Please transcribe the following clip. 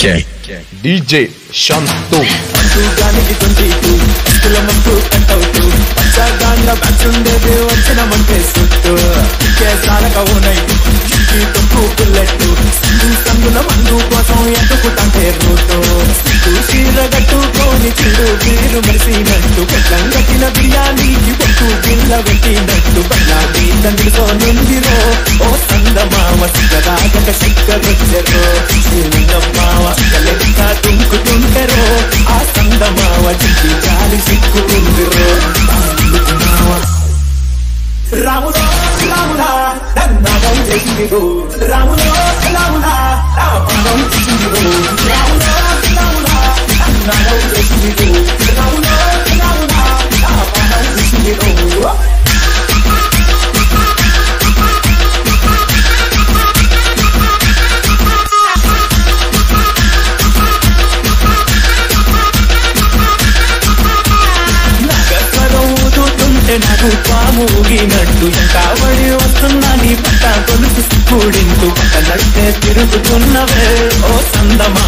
DJ Shantu గాలికి 22 కులమంటూ కట్టవుతూ పచ్చగాండ బ్యాచుండేది వచ్చినమంటే సుట్టు కేసాలక ఉన్నాయి తొక్కు పుల్లెట్టు సందుల మందు కోసం ఎత్తుకుంటే రూటు చీర కట్టుకొని చిరు వీరు మెరిసినట్టు పెళ్ళం కట్టిన బియ్యానికి పొట్టు బిల్ల పెట్టినట్టు బల్లాది తండ్రితో నిందిరో ఓ సందమావ సిగ్గరాగక సిగ్గరొచ్చెరో శ్రీలింగమ్మావ లెక్క తుంకుతుంటెరో ఆ సందమావ జింకి గాలి సిగ్గుతుందిరో రాములో రాములా నన్నగం చేసిందిరో రాములో రాములా నా పదం చేసిందిరో రాములో రాములా నన్నగం చేసిందిరో రాములో రాములా నా పదం చేసిందిరో నాకు పాము ఊగినట్టు కావడి వస్తున్నా నీ పట్ట కొలుసు కూడింటూ పక్కనట్టే తిరుగుతున్నవే ఓ సందమా